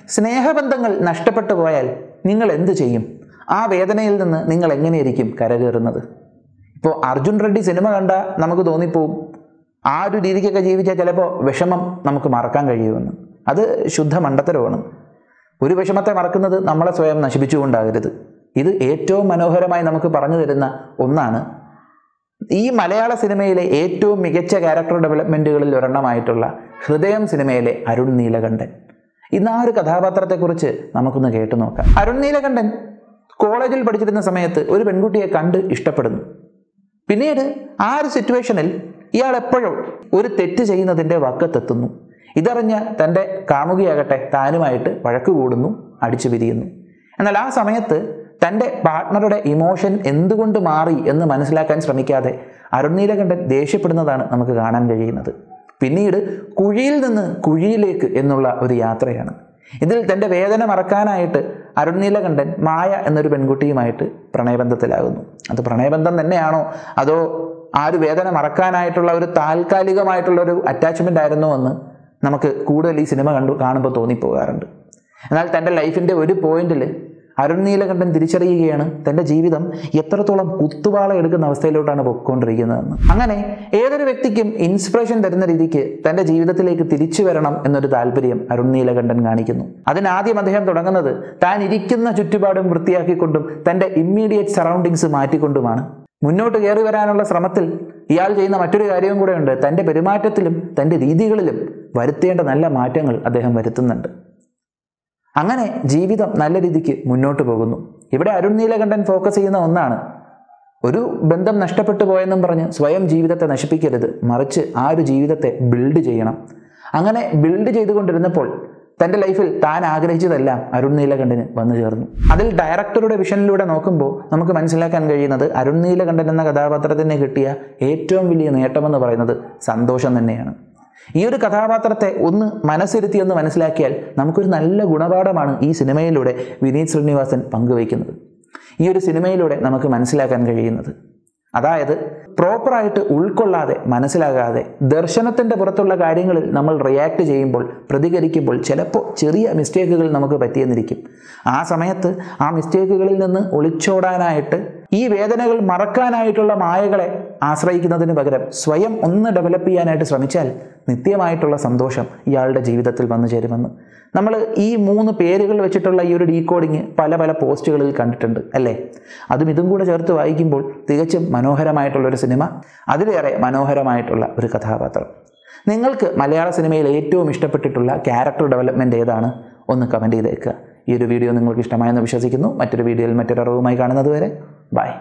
സ്നേഹബന്ധങ്ങൾ നഷ്ടപ്പെട്ടു പോയാൽ നിങ്ങൾ എന്ത് ചെയ്യും? ആ വേദനയിൽ നിന്ന് നിങ്ങൾ എങ്ങനെയായിരിക്കും കരകയറുന്നത്? ഇപ്പോൾ അർജുൻ റെഡ്ഡി സിനിമ കണ്ടാൽ നമുക്ക് തോന്നിപ്പോവും ആ ഒരു രീതിക്കൊക്കെ ജീവിച്ചാൽ ചിലപ്പോൾ വിഷമം നമുക്ക് മറക്കാൻ കഴിയുമെന്ന്. അത് ശുദ്ധ മണ്ടത്തരമാണ്. ഒരു വിഷമത്തെ മറക്കുന്നത് നമ്മളെ സ്വയം നശിപ്പിച്ചുകൊണ്ടാകരുത്. ഇത് ഏറ്റവും മനോഹരമായി നമുക്ക് പറഞ്ഞു തരുന്ന ഒന്നാണ്. ഈ മലയാള സിനിമയിലെ ഏറ്റവും മികച്ച ക്യാരക്ടർ ഡെവലപ്മെൻറ്റുകളിൽ ഒരെണ്ണമായിട്ടുള്ള ഹൃദയം സിനിമയിലെ അരുൺ നീലകണ്ഠൻ. ഇന്ന് ആ ഒരു കഥാപാത്രത്തെക്കുറിച്ച് നമുക്കൊന്ന് കേട്ടു നോക്കാം. അരുൺ നീലകണ്ഠൻ കോളേജിൽ പഠിച്ചിരുന്ന സമയത്ത് ഒരു പെൺകുട്ടിയെ കണ്ട് ഇഷ്ടപ്പെടുന്നു. പിന്നീട് ആ ഒരു സിറ്റുവേഷനിൽ ഇയാൾ എപ്പോഴും ഒരു തെറ്റ് ചെയ്യുന്നതിൻ്റെ വക്കത്തെത്തുന്നു. ഇതറിഞ്ഞ് തൻ്റെ കാമുകിയാകട്ടെ താനുമായിട്ട് വഴക്ക് കൂടുന്നു, അടിച്ചു പിരിയുന്നു. എന്നാൽ ആ സമയത്ത് തൻ്റെ പാർട്ട്ണറുടെ ഇമോഷൻ എന്തുകൊണ്ട് മാറി എന്ന് മനസ്സിലാക്കാൻ ശ്രമിക്കാതെ അരുൺ നീലകണ്ഠൻ ദേഷ്യപ്പെടുന്നതാണ് നമുക്ക് കാണാൻ കഴിയുന്നത്. പിന്നീട് കുഴിയിൽ നിന്ന് കുഴിയിലേക്ക് എന്നുള്ള ഒരു യാത്രയാണ്. ഇതിൽ തൻ്റെ വേദന മറക്കാനായിട്ട് അരുൺ നീലകണ്ഠൻ മായ എന്നൊരു പെൺകുട്ടിയുമായിട്ട് പ്രണയബന്ധത്തിലാകുന്നു. അത് പ്രണയബന്ധം തന്നെയാണോ അതോ ആ ഒരു വേദന മറക്കാനായിട്ടുള്ള ഒരു താൽക്കാലികമായിട്ടുള്ള ഒരു അറ്റാച്ച്മെൻ്റ് ആയിരുന്നോ എന്ന് നമുക്ക് കൂടുതൽ ഈ സിനിമ കാണുമ്പോൾ തോന്നിപ്പോകാറുണ്ട്. എന്നാൽ തൻ്റെ ലൈഫിൻ്റെ ഒരു പോയിന്റിൽ അരുൺ നീലകണ്ഠൻ തിരിച്ചറിയുകയാണ് തൻ്റെ ജീവിതം എത്രത്തോളം കുത്തുവാള എടുക്കുന്ന അവസ്ഥയിലോട്ടാണ് പൊയ്ക്കൊണ്ടിരിക്കുന്നതെന്ന്. അങ്ങനെ ഏതൊരു വ്യക്തിക്കും ഇൻസ്പിറേഷൻ തരുന്ന രീതിക്ക് തൻ്റെ ജീവിതത്തിലേക്ക് തിരിച്ചു വരണം എന്നൊരു താല്പര്യം അരുൺ നീലകണ്ഠൻ കാണിക്കുന്നു. അതിനാദ്യം അദ്ദേഹം തുടങ്ങുന്നത് താൻ ഇരിക്കുന്ന ചുറ്റുപാടും വൃത്തിയാക്കിക്കൊണ്ടും തൻ്റെ ഇമ്മീഡിയറ്റ് സറൗണ്ടിങ്സ് മാറ്റിക്കൊണ്ടുമാണ്. മുന്നോട്ട് കയറി വരാനുള്ള ശ്രമത്തിൽ ഇയാൾ ചെയ്യുന്ന മറ്റൊരു കാര്യവും കൂടെയുണ്ട്. തൻ്റെ പെരുമാറ്റത്തിലും തൻ്റെ രീതികളിലും വരുത്തേണ്ട നല്ല മാറ്റങ്ങൾ അദ്ദേഹം വരുത്തുന്നുണ്ട്. അങ്ങനെ ജീവിതം നല്ല രീതിക്ക് മുന്നോട്ട് പോകുന്നു. ഇവിടെ അരുൺ നീലകണ്ഠൻ ഫോക്കസ് ചെയ്യുന്ന ഒന്നാണ്, ഒരു ബന്ധം നഷ്ടപ്പെട്ടു പോയെന്നും പറഞ്ഞ് സ്വയം ജീവിതത്തെ നശിപ്പിക്കരുത്, മറിച്ച് ആ ഒരു ജീവിതത്തെ ബിൽഡ് ചെയ്യണം. അങ്ങനെ ബിൽഡ് ചെയ്തുകൊണ്ടിരുന്നപ്പോൾ തൻ്റെ ലൈഫിൽ താൻ ആഗ്രഹിച്ചതെല്ലാം അരുൺ നീലകണ്ഠന് വന്നു ചേർന്നു. അതിൽ ഡയറക്ടറുടെ വിഷനിലൂടെ നോക്കുമ്പോൾ നമുക്ക് മനസ്സിലാക്കാൻ കഴിയുന്നത് അരുൺ നീലകണ്ഠൻ എന്ന കഥാപാത്രത്തിന് കിട്ടിയ ഏറ്റവും വലിയ നേട്ടമെന്ന് പറയുന്നത് സന്തോഷം തന്നെയാണ്. ഈ ഒരു കഥാപാത്രത്തെ ഒന്ന് മനസ്സിരുത്തിയൊന്ന് മനസ്സിലാക്കിയാൽ നമുക്കൊരു നല്ല ഗുണപാഠമാണ് ഈ സിനിമയിലൂടെ വിനീത് ശ്രീനിവാസൻ പങ്കുവയ്ക്കുന്നത്. ഈ ഒരു സിനിമയിലൂടെ നമുക്ക് മനസ്സിലാക്കാൻ കഴിയുന്നത്, അതായത് പ്രോപ്പറായിട്ട് ഉൾക്കൊള്ളാതെ മനസ്സിലാകാതെ ദർശനത്തിൻ്റെ പുറത്തുള്ള കാര്യങ്ങളിൽ നമ്മൾ റിയാക്ട് ചെയ്യുമ്പോൾ, പ്രതികരിക്കുമ്പോൾ ചിലപ്പോൾ ചെറിയ മിസ്റ്റേക്കുകൾ നമുക്ക് പറ്റിയെന്നിരിക്കും. ആ സമയത്ത് ആ മിസ്റ്റേക്കുകളിൽ നിന്ന് ഒളിച്ചോടാനായിട്ട് ഈ വേദനകൾ മറക്കാനായിട്ടുള്ള മായകളെ ആശ്രയിക്കുന്നതിന് പകരം സ്വയം ഒന്ന് ഡെവലപ്പ് ചെയ്യാനായിട്ട് ശ്രമിച്ചാൽ നിത്യമായിട്ടുള്ള സന്തോഷം ഇയാളുടെ ജീവിതത്തിൽ വന്നു ചേരുമെന്ന് നമ്മൾ ഈ 3 പേരുകൾ വെച്ചിട്ടുള്ള ഈ ഒരു ഡീകോഡിങ് പല പോസ്റ്റുകളിൽ കണ്ടിട്ടുണ്ട് അല്ലേ? അതും ഇതും കൂടെ ചേർത്ത് വായിക്കുമ്പോൾ തികച്ചും മനോഹരമായിട്ടുള്ളൊരു സിനിമ, അതിലേറെ മനോഹരമായിട്ടുള്ള ഒരു കഥാപാത്രം. നിങ്ങൾക്ക് മലയാള സിനിമയിൽ ഏറ്റവും ഇഷ്ടപ്പെട്ടിട്ടുള്ള ക്യാരക്ടർ ഡെവലപ്മെൻറ്റ് ഏതാണ്? ഒന്ന് കമൻറ്റ് ചെയ്തേക്കുക. ഈ ഒരു വീഡിയോ നിങ്ങൾക്ക് ഇഷ്ടമായെന്ന് വിശ്വസിക്കുന്നു. മറ്റൊരു വീഡിയോയിൽ മറ്റൊരു അറിവുമായി കാണുന്നത് വരെ ബൈ.